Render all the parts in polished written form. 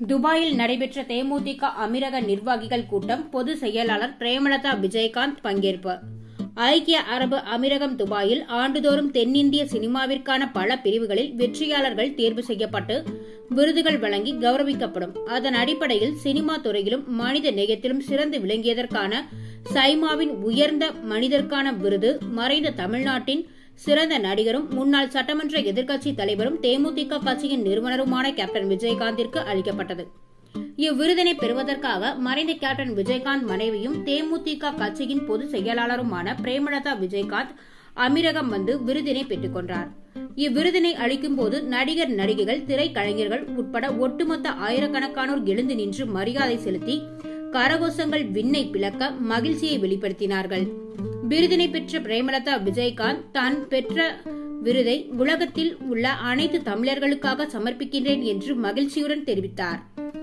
துபாயில் நடைபெற்ற தேமுதிக அமீரக நிர்வாகிகள் கூட்டம் பொதுச் செயலாளர் பிரேமலதா விஜயகாந்த் பங்கேற்பு. ஐக்கிய அரபு அமீரகம் துபாயில் ஆண்டுதோறும் தென்னிந்திய சினிமாவிற்கான பல பிரிவுகளில் வெற்றியாளர்கள் தேர்வு செய்யப்பட்டு விருதுகள் வழங்கி கௌரவிக்கப்படும். அதன் அடிப்படையில் சினிமா துறையிலும் மனித நேயத்திலும் சிறந்து விளங்கியதற்கான சைமாவின் உயர்ந்த மனிதர்கான விருது மறைந்த தமிழ்நாட்டின் சிறந்த நடிகரும் முன்னாள் சட்டமன்ற எதிர்க்கட்சி தலைவரும் தேமுதிக கட்சியின் நிறுவனருமான கேப்டன் விஜயகாந்திற்கு அளிக்கப்பட்டது. இவ்விருதினை பெறுவதற்காக மறைந்த கேப்டன் விஜயகாந்த் மனைவியும் தேமுதிக கட்சியின் பொதுச் செயலாளருமான பிரேமலதா விஜயகாந்த் அமீரகம் வந்து விருதினை பெற்றுக் கொண்டார். இவ்விருதினை அளிக்கும் போது நடிகர், நடிகைகள், திரைக்கலைஞர்கள் உட்பட ஒட்டுமொத்த ஆயிரக்கணக்கானோர் எழுந்து நின்று மரியாதை செலுத்தி கரகோஷங்கள் விண்ணை பிளக்க மகிழ்ச்சியை வெளிப்படுத்தினார்கள். விருதினை பெற்ற பிரேமலதா விஜயகாந்த் தான் பெற்ற விருதை உலகத்தில் உள்ள அனைத்து தமிழர்களுக்காக சமர்ப்பிக்கின்றேன் என்று மகிழ்ச்சியுடன் தெரிவித்தார்.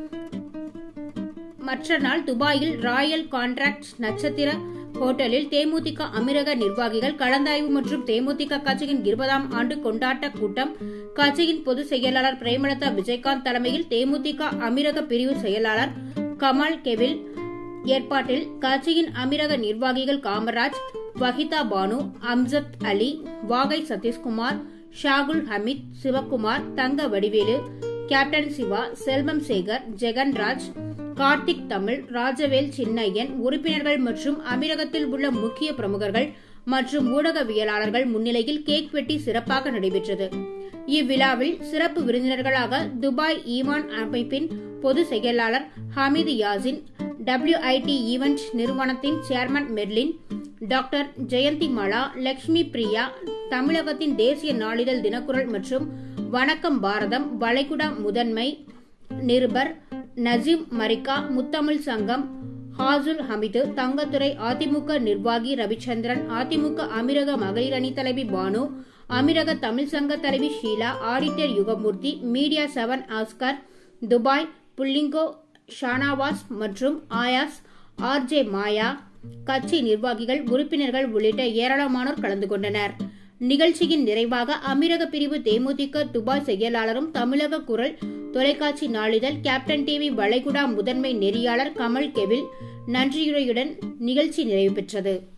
மற்ற நாள் துபாயில் ராயல் கான்ட்ராக்ட் நட்சத்திர ஹோட்டலில் தேமுதிக அமீரக நிர்வாகிகள் கலந்தாய்வு மற்றும் தேமுதிக கட்சியின் 20ஆம் ஆண்டு கொண்டாட்ட கூட்டம் கட்சியின் பொதுச் செயலாளர் பிரேமலதா விஜயகாந்த் தலைமையில் தேமுதிக அமீரக பிரிவு செயலாளர் கமால் கெவில் ஏற்பாட்டில் கட்சியின் அமீரக நிர்வாகிகள் காமராஜ், வஹிதா பானு, அம்ஜத் அலி, வாகை சதீஷ்குமார், ஷாகுல் ஹமீத், சிவக்குமார், தங்க வடிவேலு, கேப்டன் சிவா, செல்வம் சேகர், ஜெகன்ராஜ், கார்த்திக் தமிழ், ராஜவேல் சின்னையன் உறுப்பினர்கள் மற்றும் அமீரகத்தில் உள்ள முக்கிய பிரமுகர்கள் மற்றும் ஊடகவியலாளர்கள் முன்னிலையில் கேக் வெட்டி சிறப்பாக நடைபெற்றது. இவ்விழாவில் சிறப்பு விருந்தினர்களாக துபாய் ஈமான் அமைப்பின் பொதுச் செயலாளர் ஹமீது யாசின், WIT ஈவென்ட் நிறுவனத்தின் chairman Merlin, doctor Jayanthi Mala, Lakshmi Priya, தமிழகத்தின் தேசிய நாளிதழ் தினக்குரல் மற்றும் வணக்கம் பாரதம் வளைகுடா முதன்மை நிருபர் நஜீம் மரிகா, முத்தமிழ் சங்கம் ஹாசுல் ஹமீது, தங்கத்துறை அதிமுக நிர்வாகி ரவிச்சந்திரன், அதிமுக அமீரக மகளிர் அணி தலைவி பானு, அமீரக தமிழ் சங்க தலைவி Sheela, auditor Yugamoorthy, media 7 Oscar, Dubai புல்லிங்கோ ஷானாவாஸ் மற்றும் ஆயாஸ், RJ மாயா, கட்சி நிர்வாகிகள், உறுப்பினர்கள் உள்ளிட்ட ஏராளமானோர் கலந்து கொண்டனர். நிகழ்ச்சியின் நிறைவாக அமீரக பிரிவு தேமுதிக துபாய் செயலாளரும் தமிழக குரல் தொலைக்காட்சி நாளிதழ் கேப்டன் டிவி வளைகுடா முதன்மை நெறியாளர் கமல் கெவில் நன்றியுரையுடன் நிகழ்ச்சி நிறைவு பெற்றது.